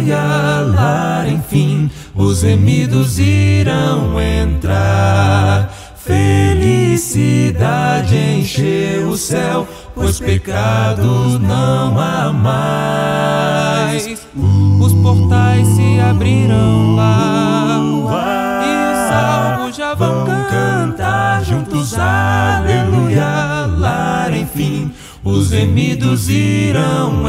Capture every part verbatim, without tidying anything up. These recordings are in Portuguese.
aleluia, lar, enfim, os remidos irão entrar. Felicidade encheu o céu, pois pecados não há mais. Os portais se abrirão lá, e os salvos já vão cantar juntos, aleluia, lar, enfim, os remidos irão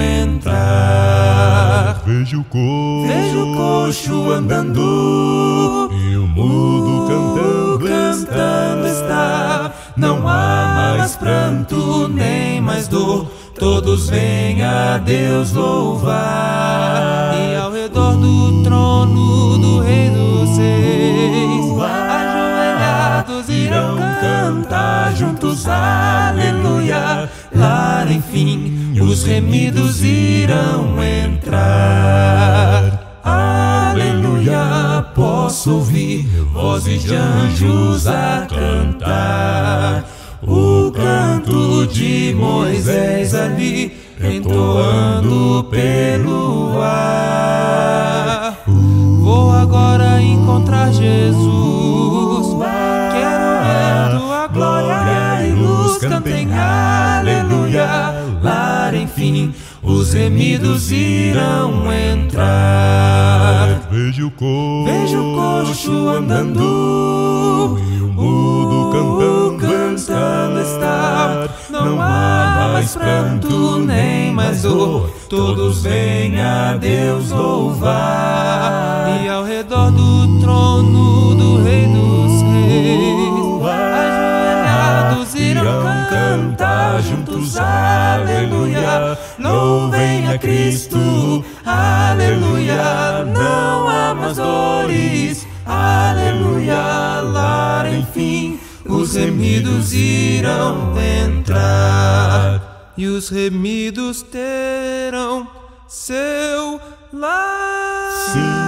entrar. Vejo o coxo, Vejo o coxo andando, e o mudo cantando, cantando está. Não há mais pranto nem mais dor, todos vêm a Deus louvar. E ao redor do trono do Rei dos Reis, ajoelhados irão cantar juntos, aleluia, lar, enfim, os remidos irão entrar. Aleluia, posso ouvir vozes de anjos a cantar o canto de Moisés ali, entoando pelo ar. Vou agora encontrar Jesus, quero ver tua glória e luz. Cantem aleluia, lar, enfim, os remidos irão entrar. vejo o coxo, Vejo o coxo andando, e o mudo cantando, cantando está. Não há mais pranto nem mais dor, todos vêm a Deus louvar. E ao redor do trono do Rei dos Reis, ajoelhados irão cantar juntos, aleluia, louvem a Cristo, aleluia, não há mais dores, aleluia, lar, enfim, os remidos irão entrar, e os remidos terão seu lar. sim.